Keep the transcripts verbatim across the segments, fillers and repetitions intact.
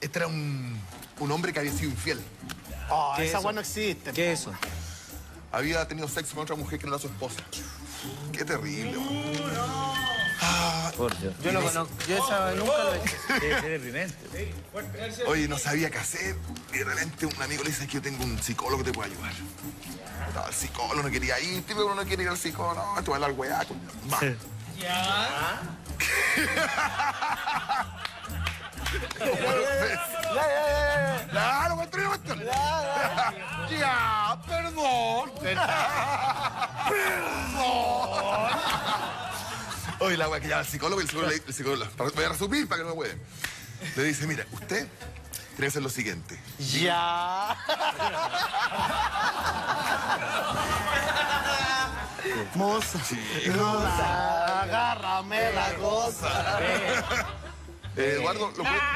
Este era un, un hombre que había sido infiel. Oh, esa weá no existe. ¿Qué es eso? Había tenido sexo con otra mujer que no era su esposa. Qué terrible, weón. Ah, Por Dios. Yo no conozco. Yo esa nunca lo he hecho. Debe ser deprimente. Oye, no sabía qué hacer. Y de repente un amigo le dice que yo tengo un psicólogo que te puede ayudar. No, el psicólogo no quería ir. Tipo, uno no quiere ir al psicólogo. No, tú vas a hablar weá. Va. Ya. Ya, ya, ya. Ya, lo encontré, lo encontré. Ya, perdón. Perdón. Oye, la weá que llama al psicólogo y el psicólogo, le, el psicólogo para, voy a resumir para que no me pueden. Le dice, mira, usted tiene que hacer lo siguiente. Ya. Moza. Moza, agárrame la cosa. Eh, Eduardo, lo puedo...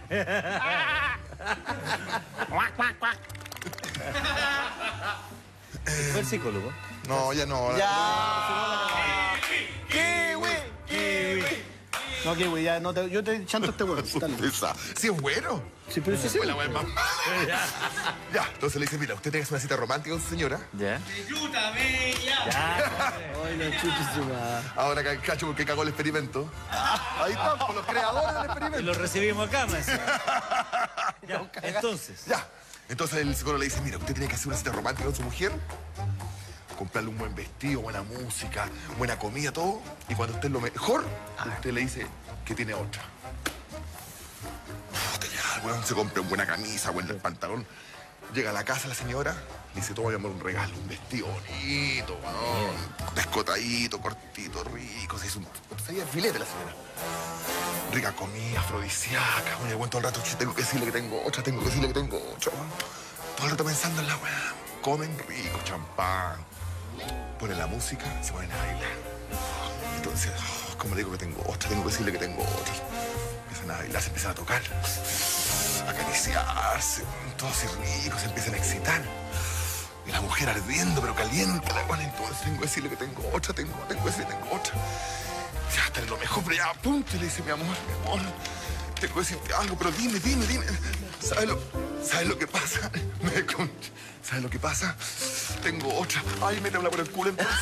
¿Fue el psicólogo? No, ya no. Ya. Kiwi, kiwi. No, kiwi, ya, no te, yo te chanto este huevo. Dale. Esa. Sí, es bueno. Sí, pero sí, sí. Buena, buena, mamá. Ya, entonces le dice, mira, usted tiene que hacer una cita romántica con su señora. Ya. Disfrútame, ya. Ya. Ay, la chucha su madre. Ahora que cacho porque cagó el experimento. Ahí están, con los creadores del Y experimento. lo recibimos acá, más. Ya. Entonces. Ya. Entonces el psicólogo le dice, mira, usted tiene que hacer una cita romántica con su mujer, comprarle un buen vestido, buena música, buena comida, todo. Y cuando usted es lo mejor, usted le dice que tiene otra. Puta, ya, el weón se compra una buena camisa, buen pantalón. Llega a la casa la señora, le dice, toma, mi amor, un regalo, un vestido bonito, weón, descotadito, cortito, rico. Se hizo un... Se veía el filete la señora. Rica comida, afrodisíaca. Oye, bueno, todo el rato, tengo que decirle que tengo otra, tengo que decirle que tengo otra. Todo el rato pensando en la weá. Comen rico, champán. Ponen la música, se ponen a bailar. Entonces, oh, como le digo que tengo otra, tengo que decirle que tengo otra. Empiezan a bailar, se empiezan a tocar, a acariciarse, todos así ricos, se empiezan a excitar. Y la mujer ardiendo, pero caliente, la weá. Entonces, tengo que decirle que tengo otra, tengo, tengo que decirle que tengo otra. Ya está en lo mejor, pero ya a punto. Y le dice, mi amor, mi amor, tengo que decirte algo, pero dime, dime, dime. ¿Sabes lo, ¿sabes lo que pasa? Me con... ¿Sabes lo que pasa? Tengo otra. Ay, métemela por el culo entonces.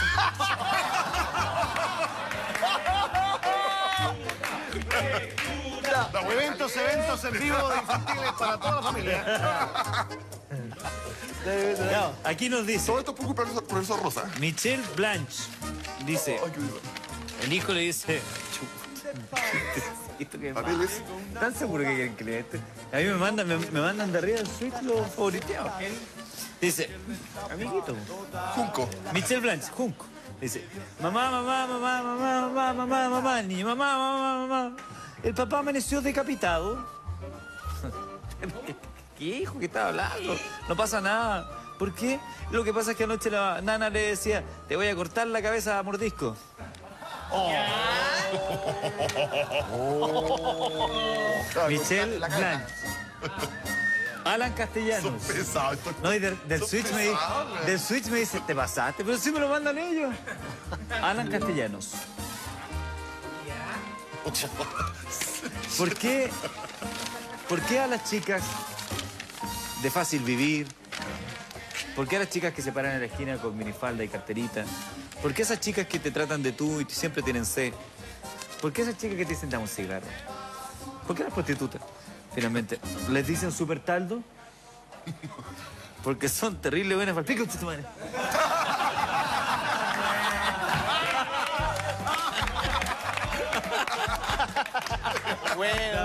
Eventos, eventos en vivo de infantiles para toda la familia. Ya, aquí nos dice Todo esto es por culpa del profesor, profesor Rosa. Michelle Blanche. Dice, Ay, qué lindo. el hijo le dice... ¿Esto qué es? Papeles. ¿Están seguros que quieren que le este? A mí me mandan, me, me mandan de arriba del suite los favoriteados. Dice, amiguito, Junco. Michelle Blanche, Junco. Dice, mamá, mamá, mamá, mamá, mamá, mamá, mamá, el niño, mamá, mamá, mamá. El papá amaneció decapitado. ¿Qué hijo que estaba hablando? No pasa nada. ¿Por qué? Lo que pasa es que anoche la nana le decía, te voy a cortar la cabeza a mordisco. Oh. Michelle Blanche. Alan Castellanos. Son pesados. Esto... No, y del, del, Son Switch me, pesados, del Switch me dice, te pasaste, pero sí me lo mandan ellos. Alan Castellanos. ¿Por qué, ¿Por qué a las chicas de fácil vivir? ¿Por qué a las chicas que se paran en la esquina con minifalda y carterita? ¿Por qué esas chicas que te tratan de tú y siempre tienen sed? ¿Por qué esas chicas que te dicen dame un cigarro? ¿Por qué las prostitutas, finalmente, les dicen super taldo? Porque son terribles buenas para el pico, tu madre. Bueno.